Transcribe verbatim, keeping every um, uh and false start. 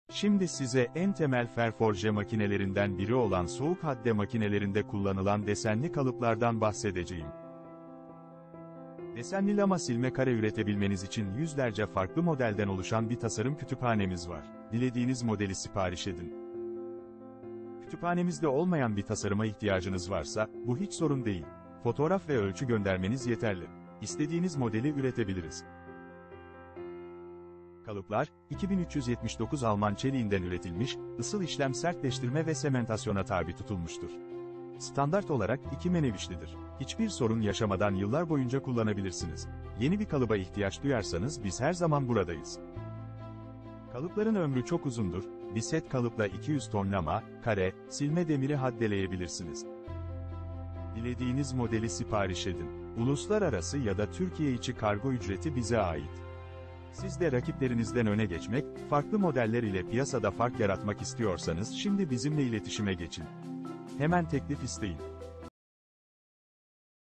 Şimdi size en temel ferforje makinelerinden biri olan soğuk hadde makinelerinde kullanılan desenli kalıplardan bahsedeceğim. Desenli lama silme kare üretebilmeniz için yüzlerce farklı modelden oluşan bir tasarım kütüphanemiz var. Dilediğiniz modeli sipariş edin. Kütüphanemizde olmayan bir tasarıma ihtiyacınız varsa, bu hiç sorun değil. Fotoğraf ve ölçü göndermeniz yeterli. İstediğiniz modeli üretebiliriz. Kalıplar, iki bin üç yüz yetmiş dokuz Alman çeliğinden üretilmiş, ısıl işlem sertleştirme ve sementasyona tabi tutulmuştur. Standart olarak iki menevişlidir. Hiçbir sorun yaşamadan yıllar boyunca kullanabilirsiniz. Yeni bir kalıba ihtiyaç duyarsanız biz her zaman buradayız. Kalıpların ömrü çok uzundur. Bir set kalıpla iki yüz ton lama, kare, silme demiri haddeleyebilirsiniz. Dilediğiniz modeli sipariş edin. Uluslararası ya da Türkiye içi kargo ücreti bize ait. Siz de rakiplerinizden öne geçmek, farklı modeller ile piyasada fark yaratmak istiyorsanız şimdi bizimle iletişime geçin. Hemen teklif isteyin.